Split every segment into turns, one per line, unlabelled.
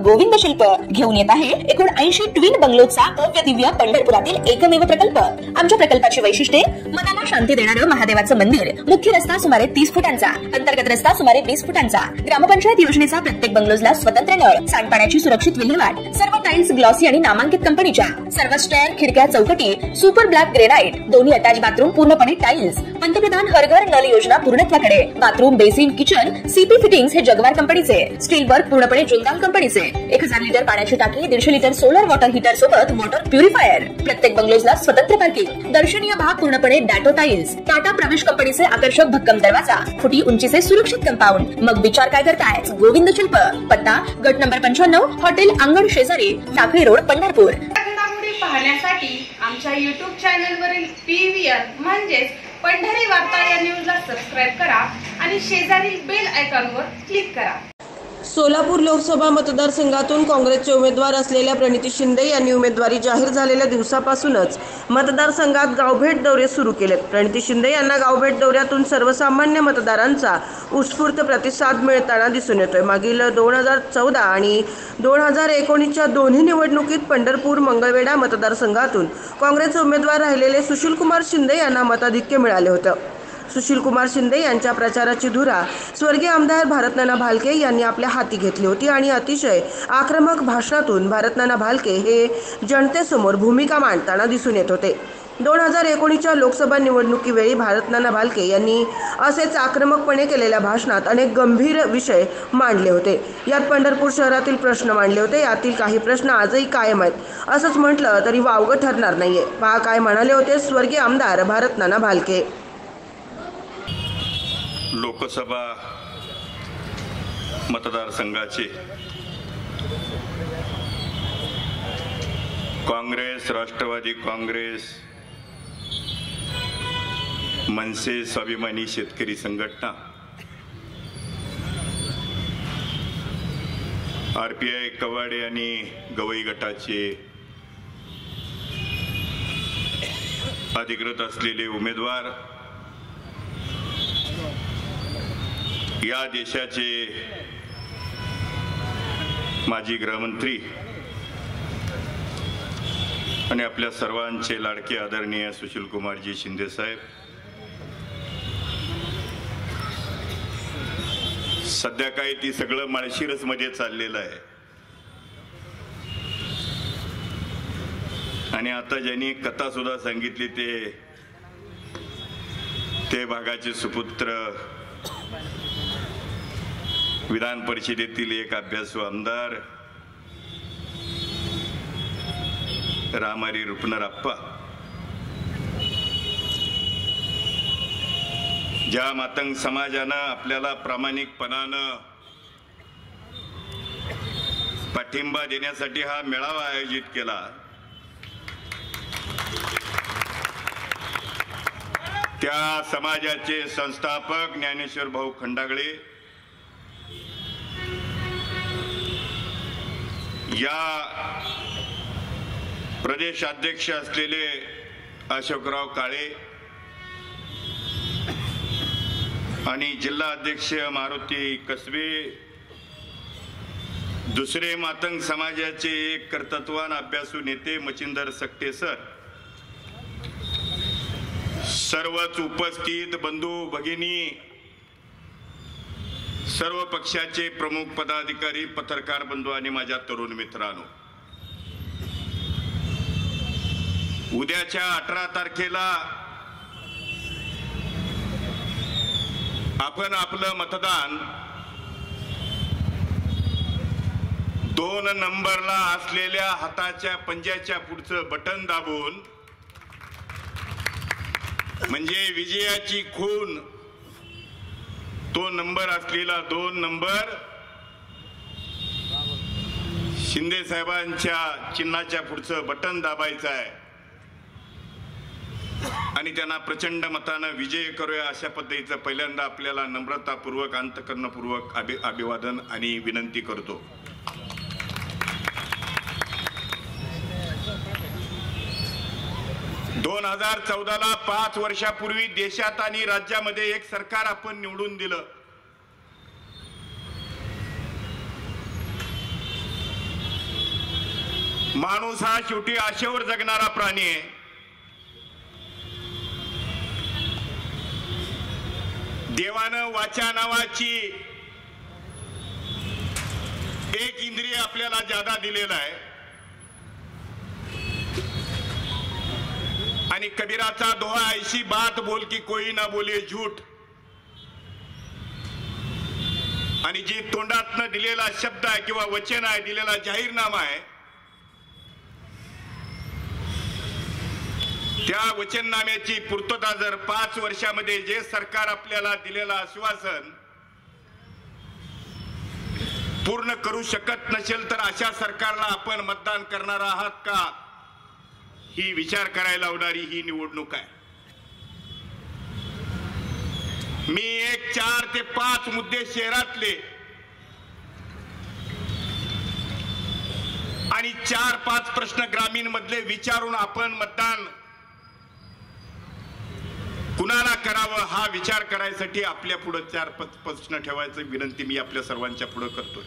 गोविंद शिल्प घेऊन येत आहे एकूण 80 ट्विन बंगलोचा भव्य दिव्य पंढरपुरातील एकमेव प्रकल्प। आमच्या प्रकल्पाची वैशिष्ट्ये मनाला शांती देणारं महादेवाचं मंदिर, मुख्य रस्ता सुमारे 30 फुटांचा, अंतर्गत रस्ता सुमारे 20 फुटांचा, ग्रामपंचायत योजनेचा प्रत्येक बंगलोजला स्वतंत्र नळ, सांडपाण्याची सुरक्षित विल्हेवाट, सर्व टाइल्स ग्लॉसी आणि नामांकित कंपनीच्या, सर्व स्टेअर, खिडक्या, चौकटी सुपर ब्लॅक ग्रेनाइट, दोन्ही अटॅच बाथरूम पूर्णपणे टाइल्स, पंतप्रधान हर घर नल योजना पूर्णत्वाकडे, bathroom, basin, kitchen CP fittings हे जगवार कंपनीचे, स्टील वर्क पूर्णपणे जुंदाल कंपनीचे, 1000 लिटर पाण्याची टाकी, 150 लिटर सोलर वॉटर हीटर सोबत वॉटर प्युरिफायर, प्रत्येक बंगलोजला स्वतंत्र पार्किंग, दर्शनीय भाग पूर्णपणे डॅटो टाइल्स, टाटा प्रवेश कंपनीचे आकर्षक भक्कम दरवाजा, फुटी उंचीचे सुरक्षित कंपाऊंड। मग विचार काय करताय? गोविंद शिल्प, पत्ता गट नंबर 95, हॉटेल अंगण शेजारी, टाकळी रोड, पंढरपूर।
घडामोडी पाहण्यासाठी आमच्या YouTube चॅनलवरील PVR म्हणजेच पंढरी वार्ता या न्यूजला सबस्क्राइब करा आणि शेजारील बेल आयकॉनवर क्लिक करा।
सोलापूर लोकसभा मतदारसंघातून काँग्रेसचे उमेदवार असलेल्या प्रणिती शिंदे यांनी उमेदवारी जाहीर झालेल्या दिवसापासूनच मतदारसंघात गावभेट दौरे सुरू केलेत। प्रणिती शिंदे यांना गावभेट दौऱ्यातून सर्वसामान्य मतदारांचा उत्स्फूर्त प्रतिसाद मिळताना दिसून येतोय। मागील 2014 आणि 2019च्या दोन्ही निवडणुकीत पंढरपूर मंगळवेढा मतदारसंघातून काँग्रेसचे उमेदवार राहिलेले सुशीलकुमार शिंदे यांना मताधिक्य मिळाले होतं। सुशीलकुमार शिंदे यांच्या प्रचाराची धुरा स्वर्गीय आमदार भारतनाना भालके यांनी आपल्या हाती घेतली होती आणि अतिशय आक्रमक भाषणातून भारतनाना भालके हे जनतेसमोर भूमिका मांडताना दिसून येत होते। 2019च्या लोकसभा निवडणुकीवेळी भारतनाना भालके यांनी असेच आक्रमकपणे केलेल्या भाषणात अनेक गंभीर विषय मांडले होते। यात पंढरपूर शहरातील प्रश्न मांडले होते। यातील काही प्रश्न आजही कायम आहेत असंच म्हटलं तरी वावगं ठरणार नाहीये। पहा काय म्हणाले होते स्वर्गीय आमदार भारतनाना भालके।
लोकसभा मतदारसंघाचे काँग्रेस, राष्ट्रवादी काँग्रेस, मनसे, स्वाभिमानी शेतकरी संघटना, RPI कवाडे आणि गवई गटाचे अधिकृत असलेले उमेदवार, या देशाचे माजी गृहमंत्री आणि आपल्या सर्वांचे लाडके आदरणीय सुशीलकुमारजी शिंदे साहेब, सध्या काय ती सगळं माळशिरस मध्ये चाललेलं आहे आणि आता ज्यांनी कथा सुद्धा सांगितली ते भागाचे सुपुत्र, विधान परिषदेतील एक अभ्यासू आमदार रामहरी रुपनरप्पा, ज्या मातंग समाजानं आपल्याला प्रामाणिकपणानं पाठिंबा देण्यासाठी हा मेळावा आयोजित केला, त्या समाजाचे संस्थापक ज्ञानेश्वर भाऊ खंडागळे या प्रदेशाध्यक्ष असलेले अशोकराव काळे आणि जिल्हा अध्यक्ष मारुती कसबे, दुसरे मातंग समाजाचे एक कर्तृत्ववान अभ्यासू नेते मचिंदर सकटे सर, सर्वच उपस्थित बंधू भगिनी, सर्व पक्षाचे प्रमुख पदाधिकारी, पत्रकार बंधू आणि माझ्या तरुण मित्रांनो, उद्याच्या 18 तारखेला आपण आपलं मतदान 2 नंबरला असलेल्या हाताच्या पंजाच्या पुढचं बटन दाबून, म्हणजे विजयाची खून, तो नंबर असलेला 2 नंबर शिंदे साहेबांच्या चिन्हाच्या पुढचं बटन दाबायचं आहे आणि त्यांना प्रचंड मतानं विजय करूया अशा पद्धतीचं पहिल्यांदा आपल्याला नम्रतापूर्वक, अंतःकरणपूर्वक अभिवादन आणि विनंती करतो। दोन 2014ला 5 वर्षापूर्वी देशात आणि राज्यामध्ये एक सरकार आपण निवडून दिलं। माणूस हा शेवटी आशेवर जगणारा प्राणी आहे. देवानं वाचा नावाची एक इंद्रिय आपल्याला ज्यादा दिलेला आहे आणि कबीराचा दोहा ऐशी बात बोल की कोई ना बोले झूठ. आणि जी तोंडातनं दिलेला शब्द आहे किंवा वचन आहे, दिलेला जाहीरनामा आहे, त्या वचननाम्याची पूर्तता जर 5 वर्षामध्ये जे सरकार आपल्याला दिलेलं आश्वासन पूर्ण करू शकत नसेल तर अशा सरकारला आपण मतदान करणार आहात का, ही विचार करायला लावणारी ही निवडणूक आहे. मी 4 ते 5 मुद्दे शहरातले आणि 4-5 प्रश्न ग्रामीण मधले विचारून आपण मतदान कुणाला करावं हा विचार करायसाठी आपल्या पुढे 4-5 प्रश्न ठेवायची विनंती मी आपल्या सर्वांच्या पुढे करतोय.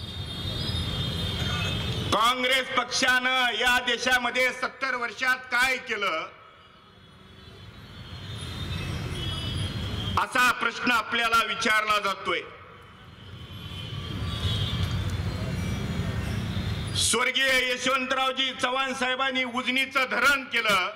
काँग्रेस पक्षानं या देशामध्ये 70 वर्षात काय केलं असा प्रश्न आपल्याला विचारला जातोय. स्वर्गीय यशवंतरावजी चव्हाण साहेबांनी उजनीचं धरण केलं.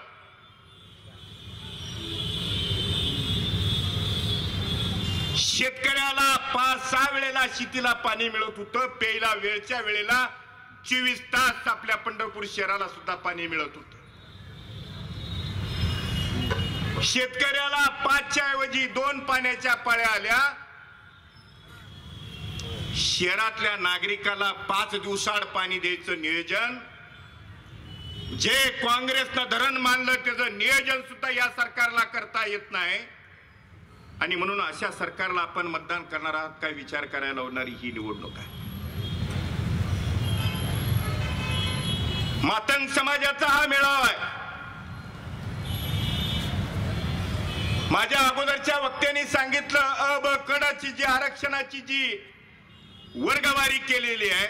शेतकऱ्याला 5-6 वेळेला शेतीला पाणी मिळत होतं. प्यायला वेळच्या वेळेला 24 तास आपल्या पंढरपूर शहराला सुद्धा पाणी मिळत होतं. शेतकऱ्याला 5च्या ऐवजी 2 पाण्याच्या पाळ्या आल्या. शहरातल्या नागरिकाला 5 दिवसाआड पाणी द्यायचं नियोजन जे काँग्रेसनं धरण मानलं त्याचं नियोजन सुद्धा या सरकारला करता येत नाही. आणि म्हणून अशा सरकारला आपण मतदान करणार आहात काय विचार करायला लावणारी ही निवडणूक आहे. मातंग समाजाचा हा मेळावा आहे. माझ्या अगोदरच्या वक्त्यांनी सांगितलं अ ब कडची जी आरक्षणाची जी वर्गवारी केलेली आहे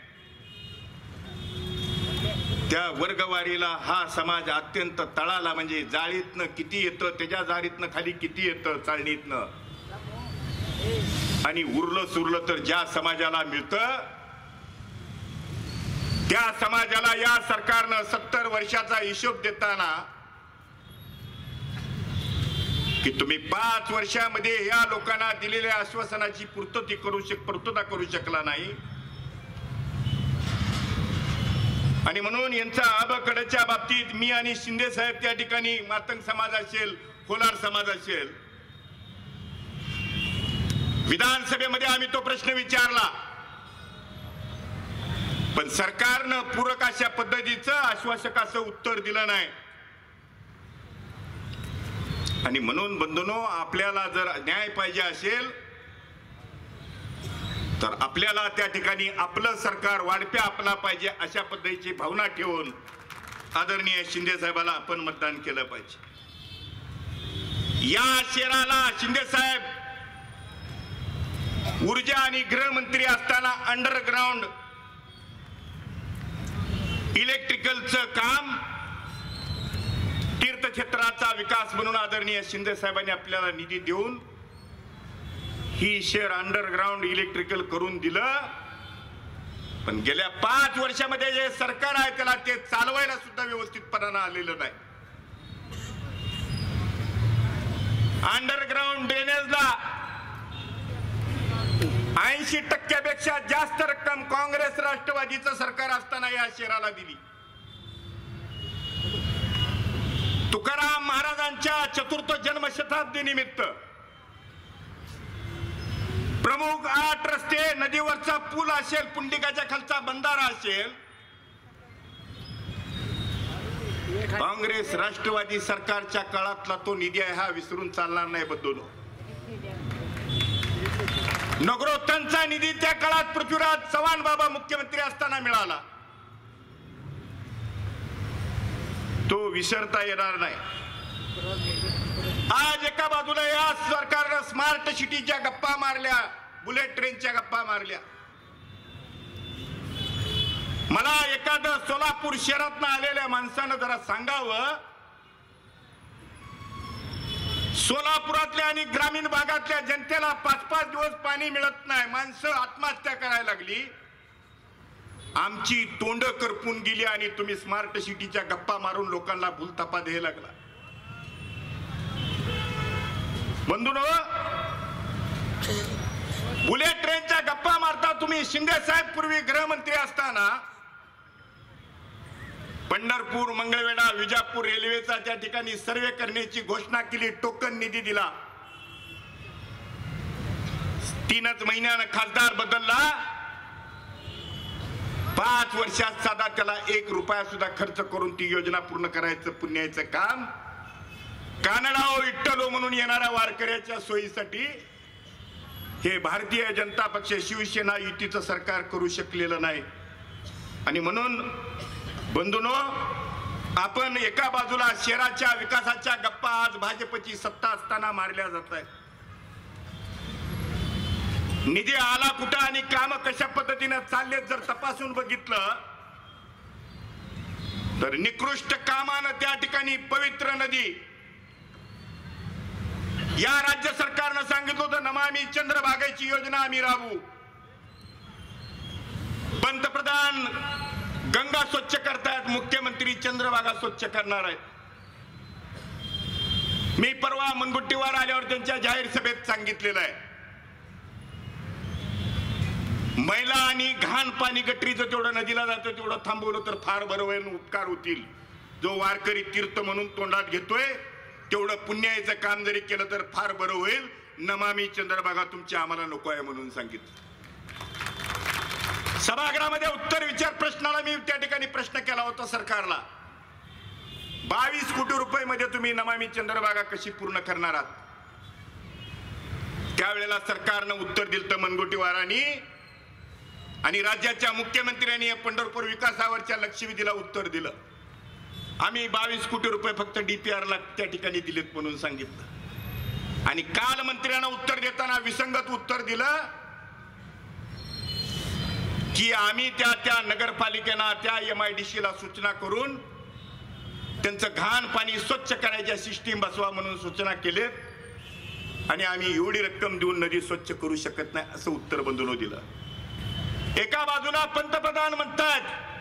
त्या वर्गवारीला हा समाज अत्यंत तळाला म्हणजे जाळीतनं किती येतं त्याच्या जाळीतनं खाली किती येतं चाळणीतनं आणि उरलं सुरलं तर ज्या समाजाला मिळतं त्या समाजाला या सरकारनं 70 वर्षाचा हिशोब देताना की तुम्ही 5 वर्षामध्ये या लोकांना दिलेल्या आश्वासनाची पूर्तता करू शकला नाही. आणि म्हणून यांचा आबकडच्या बाबतीत मी आणि शिंदे साहेब त्या ठिकाणी मातंग समाज असेल कोलार समाज असेल विधानसभेमध्ये आम्ही तो प्रश्न विचारला पण सरकारनं पूरक अशा पद्धतीचं आश्वासक असं उत्तर दिलं नाही. आणि म्हणून बंधूंनो आपल्याला जर न्याय पाहिजे असेल तर आपल्याला त्या ठिकाणी आपलं सरकार वाढप्या आपला पाहिजे अशा पद्धतीची भावना ठेवून आदरणीय शिंदे साहेबाला आपण मतदान केलं पाहिजे. या शहराला शिंदे साहेब ऊर्जा आणि गृहमंत्री असताना अंडरग्राउंड इलेक्ट्रिकलचं काम तीर्थक्षेत्राचा विकास म्हणून आदरणीय शिंदे साहेबांनी आपल्याला निधी देऊन ही शहर अंडरग्राउंड इलेक्ट्रिकल करून दिलं. पण गेल्या 5 वर्षामध्ये जे सरकार आहे त्याला ते चालवायला सुद्धा व्यवस्थितपणानं आलेलं नाही. अंडरग्राउंड ड्रेनेजला 80% जास्त रक्कम काँग्रेस राष्ट्रवादीचं सरकार असताना या शहराला दिली. तुकाराम महाराजांच्या 4th जन्मशताब्दी निमित्त प्रमुख 8 रस्ते नदीवरचा पूल असेल पुंडिकाच्या खालचा बंधारा असेल काँग्रेस राष्ट्रवादी सरकारच्या काळातला तो निधी आहे हा विसरून चालणार नाही. बंधूंनो नगरोत्थानचा निधी त्या काळात पृथ्वीराज चव्हाण बाबा मुख्यमंत्री असताना मिळाला तो विसरता येणार नाही. आज एका बाजूला या सरकारनं स्मार्ट सिटीच्या गप्पा मारल्या बुलेट ट्रेनच्या गप्पा मारल्या मला एखादं सोलापूर शहरातनं आलेल्या माणसानं जरा सांगावं, सोलापुरातल्या आणि ग्रामीण भागातल्या जनतेला 5-5 दिवस पाणी मिळत नाही, माणसं आत्महत्या करायला लागली, आमची तोंड करपून गेली आणि तुम्ही स्मार्ट सिटीच्या गप्पा मारून लोकांना भूलथापा द्यायला लागला. बंधूंनो, बुलेट ट्रेनच्या गप्पा मारता तुम्ही. शिंदे साहेब पूर्वी गृहमंत्री असताना पंढरपूर, मंगळवेढा, विजापूर रेल्वेचा त्या ठिकाणी सर्वे करण्याची घोषणा केली, टोकन निधी दिला. 3च महिन्यानं खासदार बदलला, 5 वर्षात साधा त्याला 1 रुपया सुद्धा खर्च करून ती योजना पूर्ण करायचं पुण्याचं काम कानडाओ इट्टलो म्हणून येणाऱ्या वारकऱ्याच्या सोयीसाठी हे भारतीय जनता पक्ष शिवसेना युतीचं सरकार करू शकलेलं नाही. आणि म्हणून बंधूंनो, आपण एका बाजूला शहराच्या विकासाच्या गप्पा आज भाजपची सत्ता असताना मारल्या जात आहेत. निधी आला कुठं आणि काम कशा पद्धतीने चालले जर तपासून बघितलं तर निकृष्ट कामानं त्या ठिकाणी पवित्र नदी, या राज्य सरकारनं सांगितलं होतं नमामि चंद्रभागेची योजना आम्ही राबवू, पंतप्रधान गंगा स्वच्छ करतायत, मुख्यमंत्री चंद्रभागा स्वच्छ करणार आहेत. मी परवा मुनगुट्टीवर आल्यावर त्यांच्या जाहीर सभेत सांगितलेलं आहे, मैला आणि घाण पाणी गटरीचं तेवढं नदीला जातं तेवढं थांबवलं तर फार बरं होईल, उपकार होतील. जो वारकरी तीर्थ म्हणून तोंडात घेतोय तेवढं पुण्याचं काम जरी केलं तर फार बरं होईल. नमामि चंद्रभागा तुमची आम्हाला नको आहे म्हणून सांगितलं. सभागृहामध्ये उत्तर विचार प्रश्नाला मी त्या ठिकाणी प्रश्न केला होता सरकारला, 22 कोटी रुपये मध्ये तुम्ही नमामि चंद्रभागा कशी पूर्ण करणार आहात? त्यावेळेला सरकारनं उत्तर दिलं तर मनगुटीवारांनी आणि राज्याच्या मुख्यमंत्र्यांनी पंढरपूर विकासावरच्या लक्षवेधीला उत्तर दिलं, आम्ही 22 कोटी रुपये फक्त DPR ला त्या ठिकाणी दिलेत म्हणून सांगितलं. आणि काल मंत्र्यांना उत्तर देताना विसंगत उत्तर दिलं की आम्ही त्या नगरपालिकेला त्या MIDC ला सूचना करून त्यांचं घाण पाणी स्वच्छ करायच्या सिस्टीम बसवा म्हणून सूचना केलेत आणि आम्ही एवढी रक्कम देऊन नदी स्वच्छ करू शकत नाही असं उत्तर बंधूंनो दिलं. एका बाजूला पंतप्रधान म्हणतात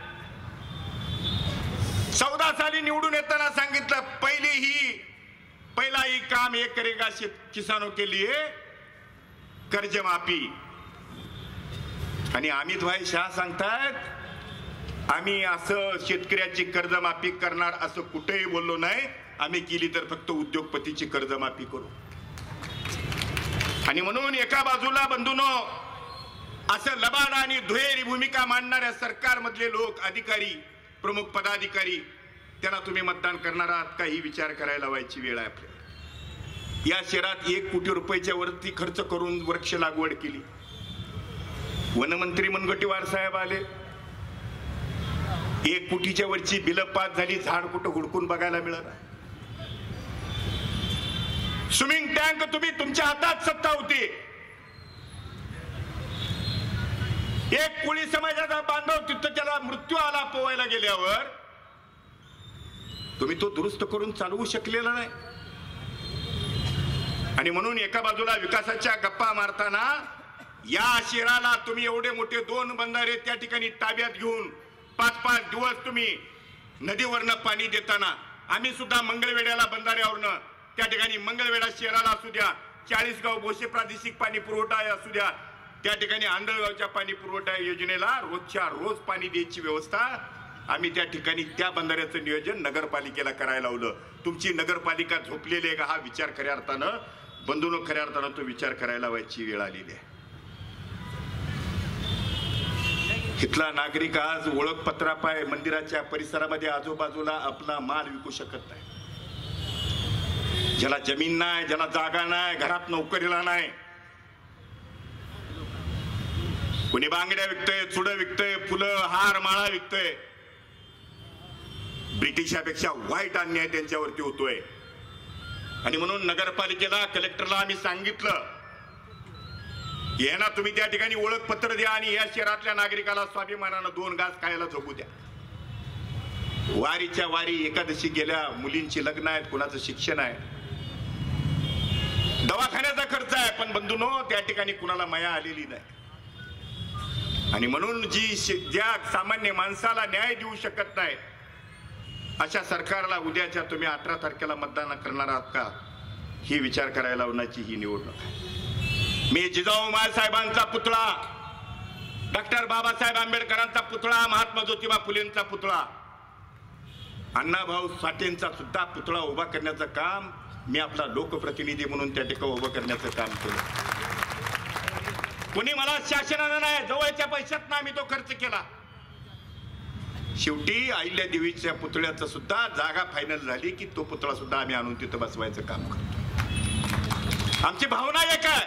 14 साली निवडून येताना सांगितलं पहिला ही काम ये करेगा किसानों के लिए कर्जमाफी, आणि अमित भाई शाह सांगतात आम्ही असं शेतकऱ्याची कर्जमाफी करणार असं कुठेही बोललो नाही, आम्ही केली तर फक्त उद्योगपतीची कर्जमाफी करू. आणि म्हणून एका बाजूला बंधूंनो असं लबाड आणि दुहेरी भूमिका मांडणाऱ्या सरकारमधले लोक, अधिकारी, प्रमुख पदाधिकारी, त्यांना तुम्ही मतदान करणार आहात का ही विचार करायला व्हायची वेळ आहे आपल्याला. या शहरात 1 कोटी रुपयाच्या वरती खर्च करून वृक्ष लागवड केली. वनमंत्री मुनगंटीवार साहेब आले, 1 कोटीच्या वरची बिलं पास झाली, झाड कुठं हुडकून बघायला मिळालं. स्विमिंग टँक तुम्ही तुमच्या हातात सत्ता होती, एक कोळी समाजाचा बांधव तिथं त्याला मृत्यू आला पोवायला गेल्यावर, तुम्ही तो दुरुस्त करून चालवू शकलेला नाही. आणि म्हणून एका बाजूला विकासाच्या गप्पा मारताना या शहराला तुम्ही एवढे मोठे 2 बंधारे त्या ठिकाणी ताब्यात घेऊन 5-5 दिवस तुम्ही नदीवरनं पाणी देताना, आम्ही सुद्धा मंगळवेढ्याला बंधाऱ्यावरनं त्या ठिकाणी मंगळवेढा शहराला असू द्या, 40गाव भोसे प्रादेशिक पाणी पुरवठा असू द्या, त्या ठिकाणी आंधळगावच्या पाणी पुरवठा योजनेला रोजच्या रोज पाणी द्यायची व्यवस्था आम्ही त्या ठिकाणी त्या बंधाऱ्याचं नियोजन नगरपालिकेला करायला लावलं. तुमची नगरपालिका झोपलेली आहे का हा विचार खऱ्या अर्थानं बंधूंनो, खऱ्या अर्थानं तो विचार करायला व्हायची वेळ आलेली आहे. इथला नागरिक आज ओळखपत्रापाय मंदिराच्या परिसरामध्ये आजूबाजूला आपला माल विकू शकत नाही. ज्याला जमीन नाही, ज्याला जागा नाही, घरात नोकरीला नाही, कोणी बांगड्या विकतय, चुडं विकतय, फुलं हार माळा विकतय. ब्रिटिशापेक्षा वाईट अन्याय त्यांच्यावरती होतोय. आणि म्हणून नगरपालिकेला, कलेक्टरला आम्ही सांगितलं यांना तुम्ही त्या ठिकाणी ओळखपत्र द्या आणि या शहरातल्या नागरिकाला स्वाभिमानानं 2 घास खायला जगू द्या. वारीच्या वारी एकादशी गेल्या, मुलींची लग्न आहेत, कुणाचं शिक्षण आहे, दवाखान्याचा खर्च आहे, पण बंधूंनो त्या ठिकाणी कुणाला माया आलेली नाही. आणि म्हणून ज्या सामान्य माणसाला न्याय देऊ शकत नाही अशा सरकारला उद्याच्या तुम्ही 18 तारखेला मतदान करणार आहात का, ही विचार करायला लावण्याची ही निवडणूक आहे. मी जिजाऊ साहेबांचा पुतळा, डॉक्टर बाबासाहेब आंबेडकरांचा पुतळा, महात्मा ज्योतिबा फुलेंचा पुतळा, अण्णाभाऊ साठेंचा सुद्धा पुतळा उभा करण्याचं काम मी आपला लोकप्रतिनिधी म्हणून त्या ठिकाणी उभं करण्याचं काम केलं. कोणी मला शासनानं नाही, जवळच्या पैशात आम्ही तो खर्च केला. शेवटी अहिल्या देवीच्या पुतळ्याचं सुद्धा जागा फायनल झाली की तो पुतळा सुद्धा आम्ही आणून तिथं बसवायचं काम करतो. आमची भावना एक आहे,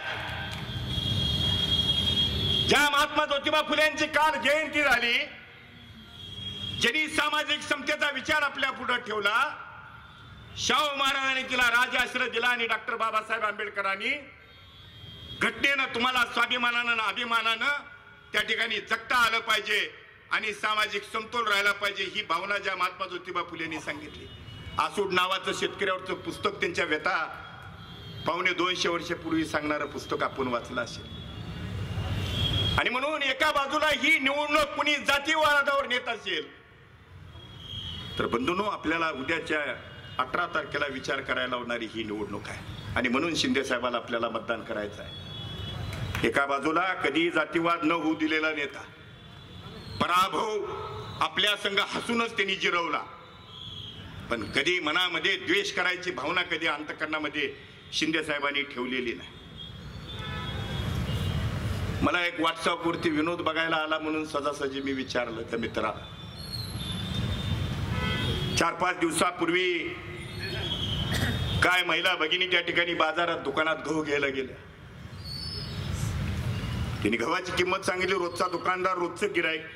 ज्या महात्मा ज्योतिबा फुलेंची काल जयंती झाली, ज्यांनी सामाजिक समतेचा विचार आपल्या पुढे ठेवला, शाहू महाराजांनी तिला राजाश्रय दिला आणि डॉक्टर बाबासाहेब आंबेडकरांनी घटनेनं तुम्हाला स्वाभिमानानं अभिमानानं त्या ठिकाणी जगता आलं पाहिजे आणि सामाजिक समतोल राहायला पाहिजे, ही भावना ज्या महात्मा ज्योतिबा फुलेंनी सांगितली. आसूड नावाचं शेतकऱ्यावरचं पुस्तक, त्यांच्या व्यथा 250 वर्षापूर्वी सांगणारं पुस्तक आपण वाचलं असेल. आणि म्हणून एका बाजूला ही निवडणूक कुणी जातीवादावर नेत असेल तर बंधूंनो आपल्याला उद्याच्या 18 तारखेला विचार करायला लावणारी ही निवडणूक आहे. आणि म्हणून शिंदे साहेबाला आपल्याला मतदान करायचं आहे. एका बाजूला कधी जातीवाद न होऊ दिलेला नेता, पराभव आपल्या संघ हसूनच त्यांनी जिरवला, पण कधी मनामध्ये द्वेष करायची भावना कधी अंतःकरणामध्ये शिंदे साहेबांनी ठेवलेली नाही. मला एक व्हॉट्सअपवरती विनोद बघायला आला म्हणून सजासजी मी विचारलं त्या मित्राला. 4-5 दिवसापूर्वी काय महिला भगिनी त्या ठिकाणी बाजारात दुकानात गहू घ्यायला गेल्या. त्यांनी गव्हाची किंमत सांगितली. रोजचा दुकानदार रोजचं गिराईक,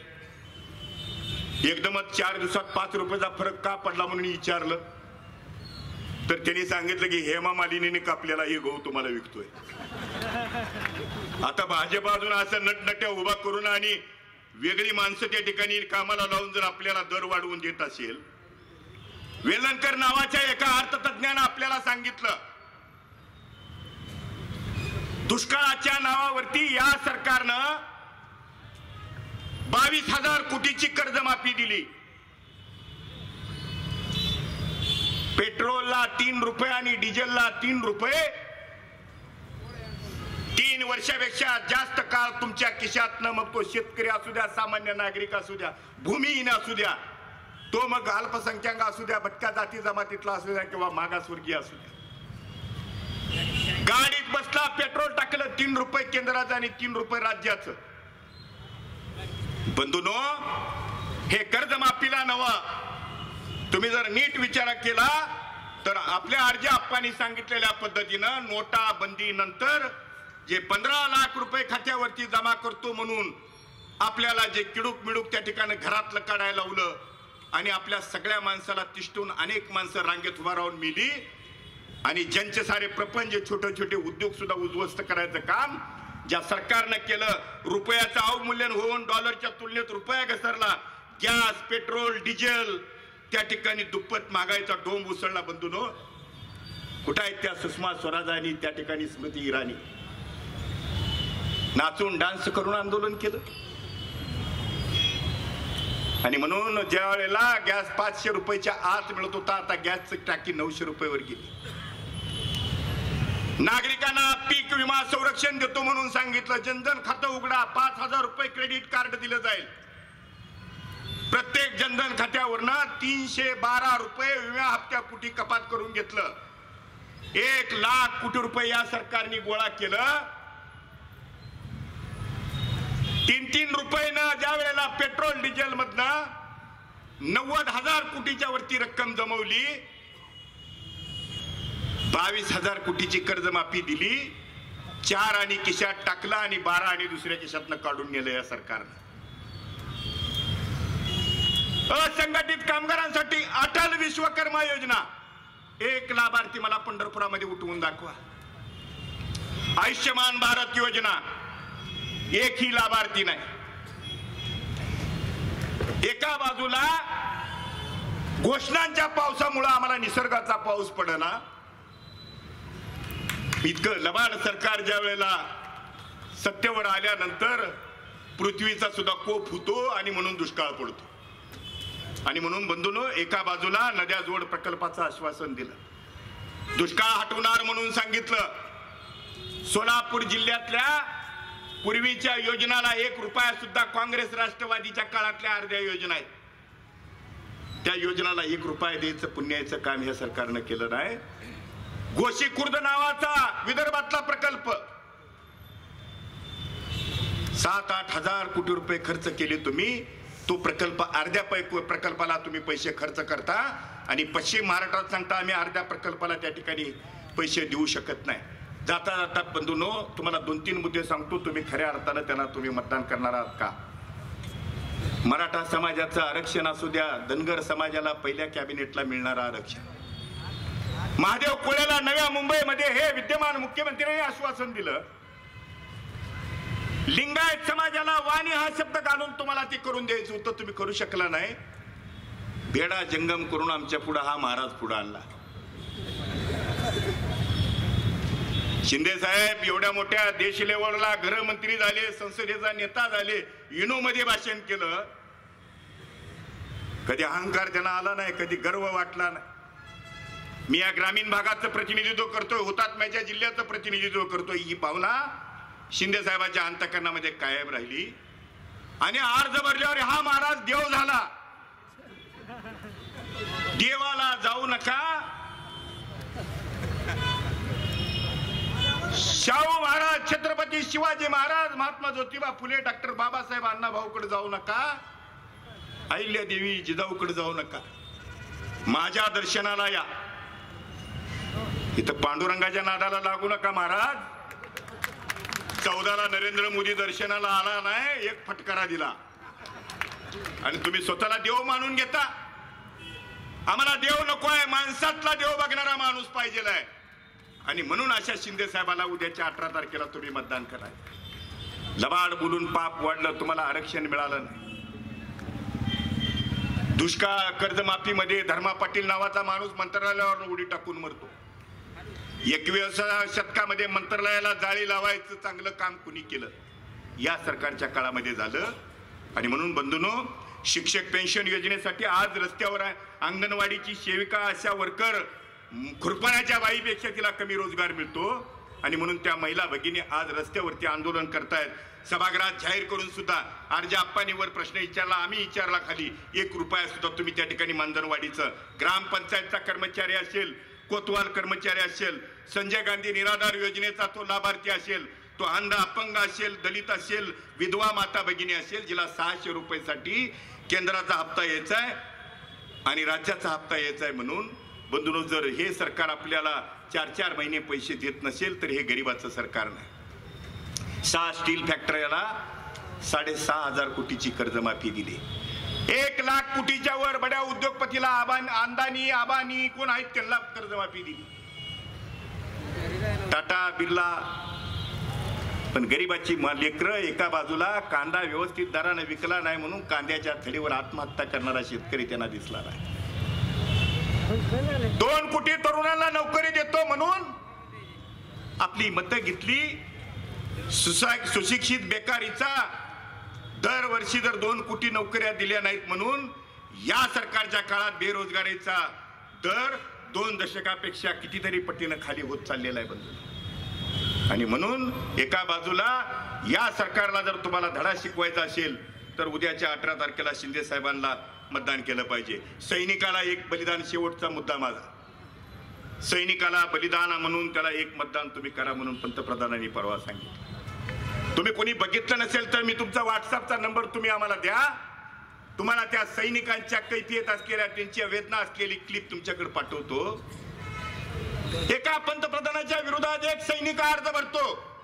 एकदमच 4 दिवसात 5 रुपयाचा फरक का पडला म्हणून विचारलं तर त्यांनी सांगितलं की हेमा मालिनीने कापलेला हे गहू तुम्हाला विकतोय. आता भाजप अजून असं नटनट्या उभा करून आणि वेगळी माणसं त्या ठिकाणी कामाला लावून जर आपल्याला दर वाढवून देत असेल, वेलणकर नावाच्या एका अर्थतज्ञानं आपल्याला सांगितलं दुष्काळाच्या नावावरती या सरकारनं 22,000 कोटीची कर्जमाफी दिली. पेट्रोलला 3 रुपये आणि डिझेलला 3 रुपये 3 वर्षापेक्षा जास्त काळ तुमच्या खिशातनं, मग तो शेतकरी असू द्या, सामान्य नागरिक असू द्या, भूमिहीन असू द्या, तो मग अल्पसंख्याक असू द्या, भटक्या जाती जमातीतला असू द्या किंवा मागासवर्गीय असू द्या, गाडीत बसला, पेट्रोल टाकलं, 3 रुपये केंद्राचं आणि 3 रुपये राज्याचं. बंधूनो, हे कर्जमाफीला नवं, तुम्ही जर नीट विचार केला तर आपल्या आरजे आप्पांनी सांगितलेल्या पद्धतीनं नोटाबंदी नंतर जे 15 लाख रुपये खात्यावरती जमा करतो म्हणून आपल्याला जे किडूक मिडूक त्या ठिकाणी घरातलं काढायला लावलं आणि आपल्या सगळ्या माणसाला तिष्ठून अनेक माणसं रांगेत उभा राहून मिली आणि ज्यांचे सारे प्रपंच छोटे छोटे उद्योग सुद्धा उद्ध्वस्त करायचं काम ज्या सरकारनं केलं, रुपयाचं अवमूल्यन होऊन डॉलरच्या तुलनेत रुपया घसरला, गॅस, पेट्रोल, डिझेल त्या ठिकाणी दुप्पट महागाईचा डोंब उसळला. बंधूनो, कुठं आहेत त्या सुषमा स्वराज आणि त्या ठिकाणी स्मृती इराणी? नाचून डान्स करून आंदोलन केलं. आणि म्हणून ज्या वेळेला गॅस 500 रुपयाच्या आत मिळत होता, आता गॅसची टाकी 900 रुपयावर गेली. नागरिकांना पीक विमा संरक्षण देतो म्हणून सांगितलं. जनधन खातं उघडा, 5,000 रुपये क्रेडिट कार्ड दिलं जाईल. प्रत्येक जनधन खात्यावरनं 312 रुपये विमा हप्त्यापोटी कपात करून घेतलं. 1 लाख कोटी रुपये या सरकारने गोळा केलं. 3-3 रुपयेनं ज्या वेळेला पेट्रोल डिझेल मधनं 90,000 कोटीच्या वरती रक्कम जमवली. 22,000 कोटीची कर्जमाफी दिली. 4 आणि खिशात टाकला आणि 12 आणि दुसऱ्या खिशातनं काढून नेलं या सरकारनं. असंघटित कामगारांसाठी अटल विश्वकर्मा योजना, 1 लाभार्थी मला पंढरपुरामध्ये उठवून दाखवा. आयुष्यमान भारत योजना, एकही लाभार्थी नाही. एका बाजूला घोषणांच्या पावसामुळे आम्हाला निसर्गाचा पाऊस पडना. इतकं लबाड सरकार ज्या वेळेला सत्तेवर आल्यानंतर पृथ्वीचा सुद्धा कोप होतो आणि म्हणून दुष्काळ पडतो. आणि म्हणून बंधूंनो, एका बाजूला नद्या जोड प्रकल्पाचं आश्वासन दिलं, दुष्काळ हटवणार म्हणून सांगितलं. सोलापूर जिल्ह्यातल्या पूर्वीच्या योजनाला 1 रुपया सुद्धा काँग्रेस राष्ट्रवादीच्या काळातल्या अर्ध्या योजना आहेत, त्या योजनाला 1 रुपया द्यायचं पुण्याचं काम ह्या सरकारनं केलं नाही. गोशी खुर्द नावाचा विदर्भातला प्रकल्प 7-8 हजार कोटी रुपये खर्च केले तुम्ही. तो प्रकल्प अर्ध्या प्रकल्पाला तुम्ही पैसे खर्च करता आणि पश्चिम महाराष्ट्रात सांगता आम्ही अर्ध्या प्रकल्पाला त्या ठिकाणी पैसे देऊ शकत नाही. जाता जाता बंधूंनो, तुम्हाला 2-3 मुद्दे सांगतो, तुम्ही खऱ्या अर्थानं त्यांना तुम्ही मतदान करणार आहात का? मराठा समाजाचं आरक्षण असू द्या, धनगर समाजाला पहिल्या कॅबिनेटला मिळणारं आरक्षण, महादेव कोळेला नव्या मुंबईमध्ये हे विद्यमान मुख्यमंत्र्यांनी आश्वासन दिलं. लिंगायत समाजाला वाणी हा शब्द घालून तुम्हाला ते करून द्यायचं होतं, तुम्ही करू शकला नाही. बेडा जंगम करून आमच्या पुढे हा महाराज पुढे आणला. शिंदे साहेब एवढ्या मोठ्या देश लेवलला गृहमंत्री झाले, संसदेचा नेता झाले, युनो मध्ये भाषण केलं. कधी अहंकार त्यांना आला नाही, कधी गर्व वाटला नाही. मी या ग्रामीण भागाचं प्रतिनिधित्व करतोय, हुतात्म्याच्या जिल्ह्याचं प्रतिनिधित्व करतोय, ही भावना शिंदे साहेबांच्या अंतःकरणामध्ये कायम राहिली. आणि अर्ज भरल्यावर हा महाराज देव झाला. देवाला जाऊ नका. शाहू महाराज, छत्रपती शिवाजी महाराज, महात्मा ज्योतिबा फुले, डॉक्टर बाबासाहेब अण्णाभाऊकडे जाऊ नका. अहिल्या देवी जिजाऊकडे जाऊ नका. माझ्या दर्शनाला या. इथं पांडुरंगाच्या नादाला लागू नका महाराज. 14ला नरेंद्र मोदी दर्शनाला आला नाही, एक फटकारा दिला आणि तुम्ही स्वतःला देव मानून घेता. आम्हाला देव नकोय, माणसातला देव बघणारा माणूस पाहिजे आहे. आणि म्हणून अशा शिंदे साहेबाला उद्याच्या 18 तारखेला तुम्ही मतदान करा. लबाड बोलून पाप वाढलं, तुम्हाला आरक्षण मिळालं नाही. दुष्काळ कर्जमाफीमध्ये धर्मा पाटील नावाचा माणूस मंत्रालयावर उडी टाकून मरतो. 21व्या शतकामध्ये मंत्रालयाला जाळी लावायचं चांगलं काम कुणी केलं? या सरकारच्या काळामध्ये झालं. आणि म्हणून बंधूंनो, शिक्षक पेन्शन योजनेसाठी आज रस्त्यावर अंगणवाडीची सेविका, आशा वर्कर, खुरपाण्याच्या बाईपेक्षा तिला कमी रोजगार मिळतो. आणि म्हणून त्या महिला भगिनी आज रस्त्यावरती आंदोलन करतायत. सभागृहात जाहीर करून सुद्धा आरजा अप्पांवर प्रश्न विचारला, आम्ही विचारला खाली, 1 रुपया सुद्धा तुम्ही त्या ठिकाणी मानधनवाढीचं, ग्रामपंचायतचा कर्मचारी असेल, कोतवाल कर्मचारी असेल, संजय गांधी निराधार योजनेचा तो लाभार्थी असेल, तो अंध अपंग असेल, दलित असेल, विधवा माता भगिनी असेल, जिला 600 रुपयासाठी केंद्राचा हप्ता यायचा आहे आणि राज्याचा हप्ता यायचा आहे. म्हणून बंधूंनो, जर हे सरकार आपल्याला 4-4 महिने पैसे देत नसेल तर हे गरिबाचं सरकार नाही. 6 स्टील फॅक्टरीला 6,500 कोटीची कर्जमाफी दिली. 1 लाख कोटीच्या वर बड्या उद्योगपतीला अंदानी, आबानी कोण आहेत त्यांना कर्जमाफी दिली. टाटा, बिर्ला. पण गरीबाची लेकरं एका बाजूला कांदा व्यवस्थित दराने विकला नाही म्हणून कांद्याच्या थडीवर आत्महत्या करणारा शेतकरी त्यांना दिसला नाही. 2 कोटी तरुणांना नोकरी देतो म्हणून आपली मतं घेतली. सुशिक्षित बेकारीचा दरवर्षी जर 2 कोटी नोकऱ्या दिल्या नाहीत म्हणून या सरकारच्या काळात बेरोजगारीचा दर 2 दशकापेक्षा कितीतरी पटीनं खाली होत चाललेला आहे बंधू. आणि म्हणून एका बाजूला या सरकारला जर तुम्हाला धडा शिकवायचा असेल तर उद्याच्या 18 तारखेला शिंदे साहेबांना मतदान केलं पाहिजे. सैनिकाला 1 बलिदान, शेवटचा मुद्दा माझा, सैनिकाला बलिदान म्हणून त्याला 1 मतदान तुम्ही करा म्हणून पंतप्रधानांनी परवा सांगितलं. तुम्ही कोणी बघितलं नसेल तर मी तुमचा व्हॉट्सअपचा नंबर तुम्ही आम्हाला द्या. तुम्हाला त्या सैनिकांच्या कैफियत असलेल्या, त्यांच्या वेदना असलेली क्लिप तुमच्याकडे पाठवतो. एका पंतप्रधानाच्या विरोधात एक सैनिक अर्ज भरतो.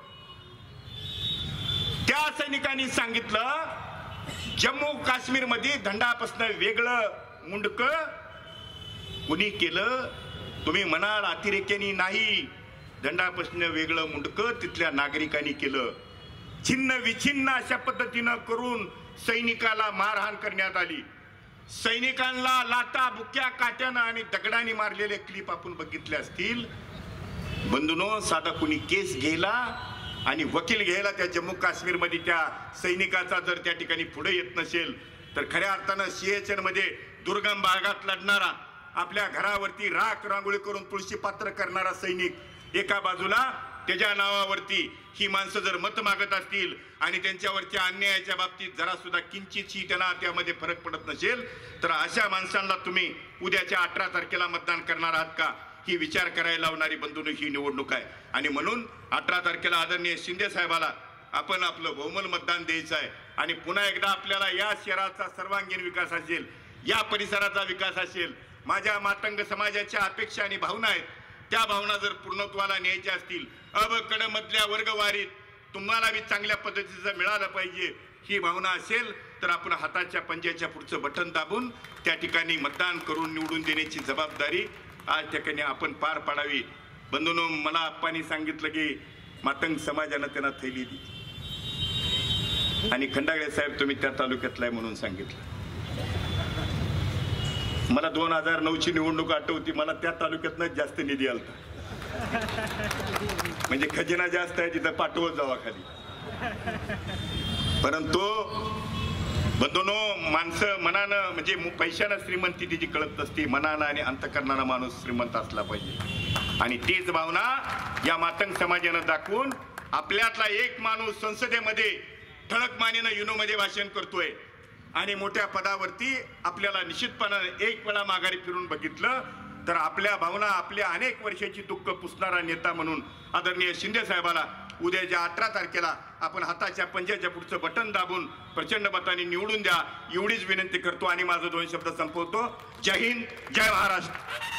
त्या सैनिकांनी सांगितलं जम्मू काश्मीर मध्ये दंडापासून वेगळं मुंडक कुणी केलं? तुम्ही म्हणाल अतिरेक्यांनी नाही, दंडापासून वेगळं मुंडक तिथल्या नागरिकांनी केलं. छिन्न विछिन्न अशा पद्धतीनं करून सैनिकाला मारहाण करण्यात आली। सैनिकांना लाटा बुक्या काट्यानं आणि दगडाने मारलेले क्लिप आपण बघितले असतील। बंधूंनो, साधा कुणी केस घ्यायला आणि वकील घ्यायला त्या जम्मू काश्मीर मध्ये त्या सैनिकाचा जर त्या ठिकाणी पुढे येत नसेल तर खऱ्या अर्थानं सिएचएन मध्ये दुर्गम भागात लढणारा, आपल्या घरावरती राख रांगोळी करून तुळशी पात्र करणारा सैनिक एका बाजूला, त्याच्या नावावरती ही माणसं जर मत मागत असतील आणि त्यांच्यावरच्या अन्यायाच्या बाबतीत जरा सुद्धा किंचितही त्यांना त्यामध्ये फरक पडत नसेल तर अशा माणसांना तुम्ही उद्याच्या 18 तारखेला मतदान करणार आहात का, ही विचार करायला लावणारी बंधूंनो ही निवडणूक आहे। आणि म्हणून 18 तारखेला आदरणीय शिंदे साहेबाला आपण आपलं बहुमत मतदान द्यायचं आहे। आणि पुन्हा एकदा आपल्याला या शहराचा सर्वांगीण विकास असेल, या परिसराचा विकास असेल, माझ्या मातंग समाजाच्या अपेक्षा आणि भावना आहेत, त्या भावना जर पूर्णत्वाला न्यायच्या असतील, क मधल्या वर्गवारीत तुम्हाला बी चांगल्या पद्धतीचं मिळालं पाहिजे ही भावना असेल तर आपण हाताच्या पंजाच्या पुढचं बटन दाबून त्या ठिकाणी मतदान करून निवडून देण्याची जबाबदारी आज ठिकाणी आपण पार पाडावी। बंधूंनो, मला आप्पांनी सांगितलं की मातंग समाजानं त्यांना थैली दिली आणि खंडागळे साहेब तुम्ही त्या तालुक्यातला आहे म्हणून सांगितलं। मला 2009ची निवडणूक आठवती, मला त्या तालुक्यातनं जास्त निधी आलता, म्हणजे खजिना जास्त आहे तिथं पाठवत जावा खाली। परंतु बंधूंनो, माणसं मनानं म्हणजे पैशानं श्रीमंती तिची कळत नसते, मनानं आणि अंतकरणानं माणूस श्रीमंत असला पाहिजे। आणि तीच भावना या मातंग समाजानं दाखवून आपल्यातला एक माणूस संसदेमध्ये ठळक मानेनं युनोमध्ये भाषण करतोय आणि मोठ्या पदावरती आपल्याला निश्चितपणाने एक वेळा माघारी फिरून बघितलं तर आपल्या भावना, आपल्या अनेक वर्षाची दुःख पुसणारा नेता म्हणून आदरणीय शिंदे साहेबाला उद्याच्या 18 तारखेला आपण हाताच्या पंजाच्या पुढचं बटन दाबून प्रचंड मताने निवडून द्या, एवढीच विनंती करतो आणि माझं 2 शब्द संपवतो। जय हिंद, जय महाराष्ट्र।